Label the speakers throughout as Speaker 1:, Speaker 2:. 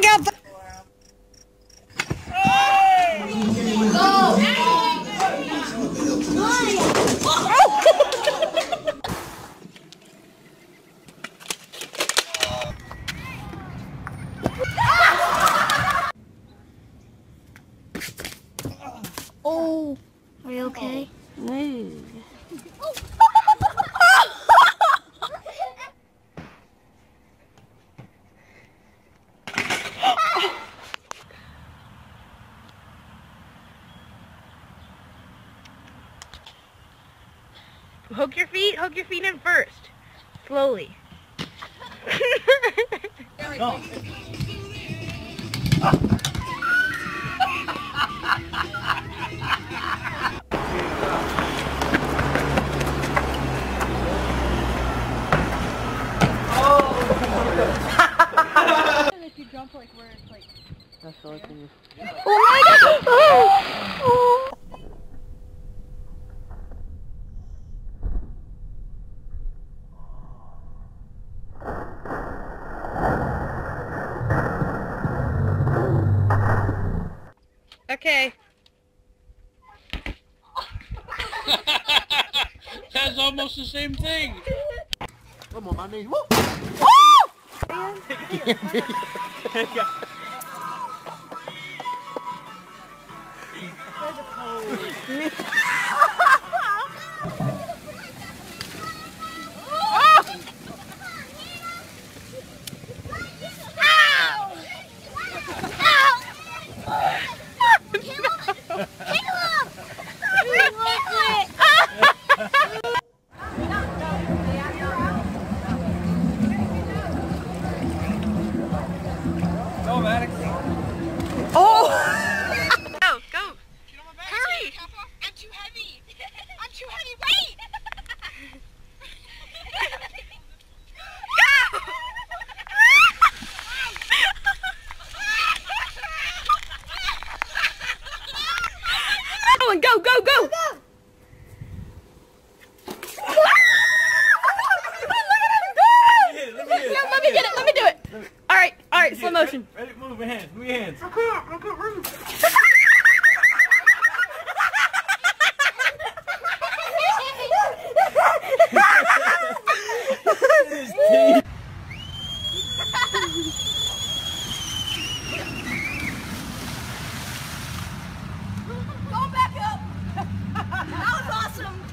Speaker 1: back out there.
Speaker 2: Oh, are you okay?
Speaker 1: No.
Speaker 3: Hook your feet in first. Slowly.
Speaker 4: No.
Speaker 5: If you jump like where it's like.
Speaker 1: I feel like you.
Speaker 2: Oh my god! Oh.
Speaker 3: Okay.
Speaker 4: That's almost the same thing.
Speaker 1: I'm on my knees. Woo!
Speaker 4: Go, Maddox.
Speaker 3: Oh! Go! Hurry!
Speaker 5: I'm too heavy! I'm too heavy! Wait!
Speaker 3: Go! Go! Let me do it. All right, slow motion.
Speaker 4: Ready? Move your hands. Move your hands.
Speaker 3: I can't move.
Speaker 5: Go back up! That was awesome!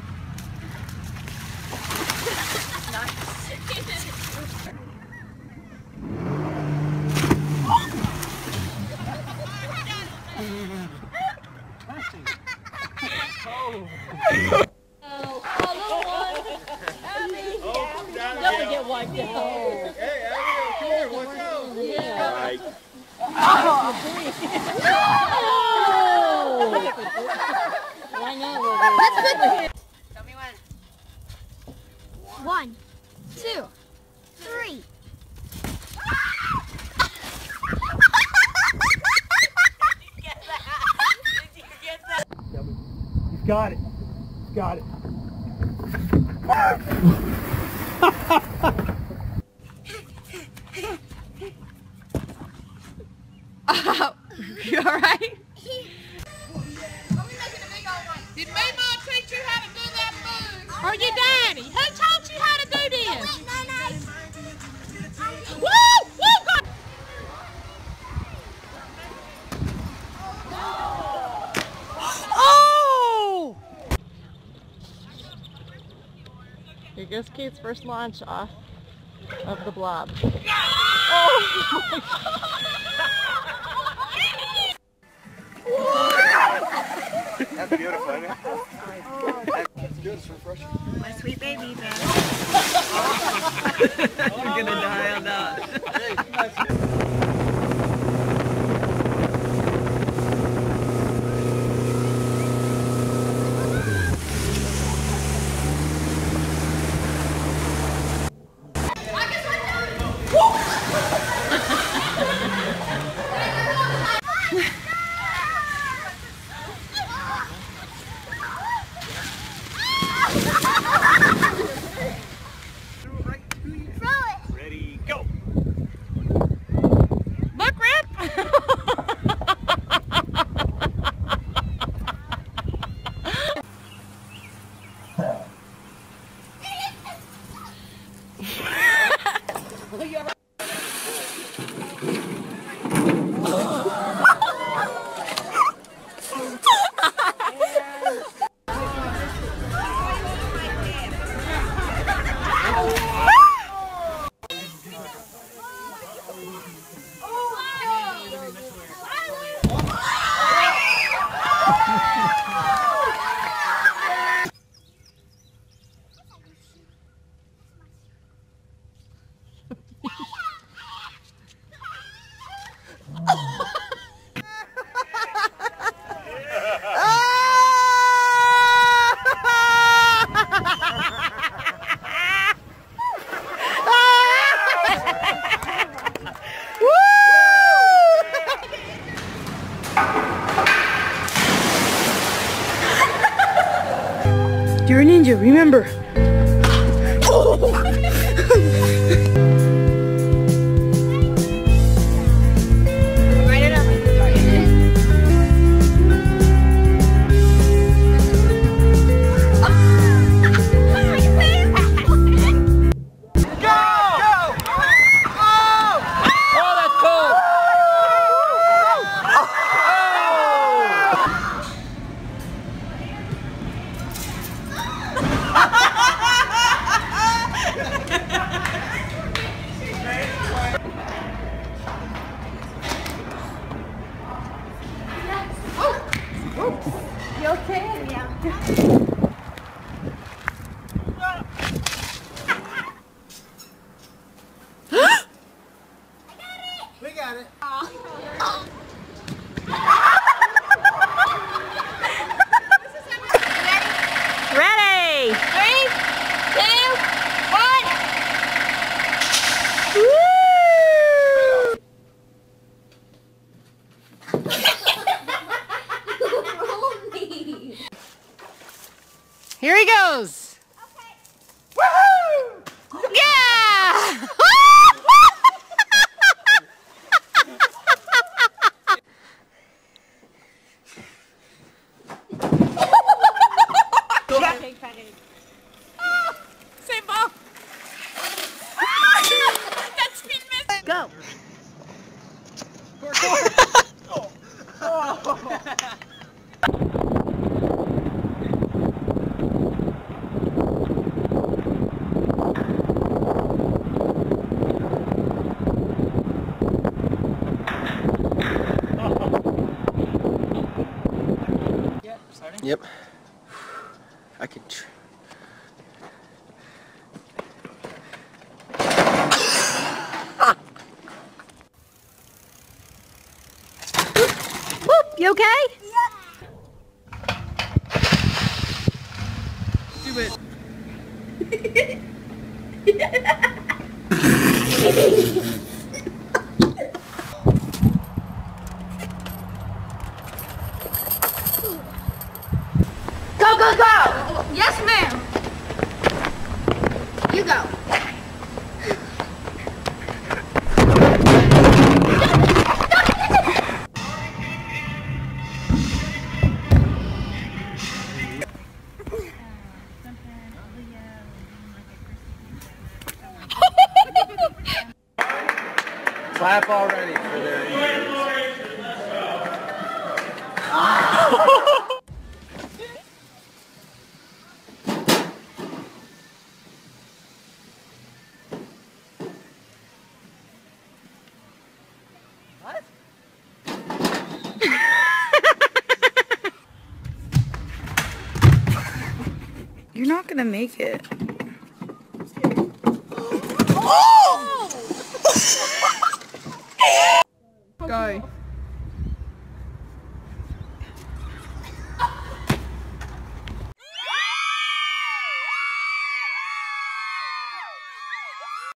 Speaker 2: Don't get wiped out.
Speaker 4: Hey, Abby, here. Watch out.
Speaker 2: Right. I know.
Speaker 5: That's good.
Speaker 3: Tell me when.
Speaker 2: 1, 2, 3.
Speaker 4: He's got it. He's got it.
Speaker 3: You all right?
Speaker 5: Did Maymon teach you how to do that move?
Speaker 3: Or your daddy? Who taught you how to do this? Woo! Woo! God. Oh! Here goes Kate's first launch off of the blob.
Speaker 4: That's beautiful, isn't it? That's good. It's refreshing.
Speaker 3: My sweet baby, man. You're gonna die on that.
Speaker 5: You're a ninja, remember. You okay? Yeah.
Speaker 4: We got it.
Speaker 3: Ready?
Speaker 2: 3, 2, 1.
Speaker 3: Here he goes. Woohoo! Yeah! Same ball. That's me missing. Go.
Speaker 4: Yep. I can.
Speaker 3: Whoop, you okay?
Speaker 4: Do it.
Speaker 2: Go, go, go! Yes, ma'am. You go.
Speaker 4: Clap already for their injuries.
Speaker 3: What?
Speaker 5: You're not gonna make it. Go.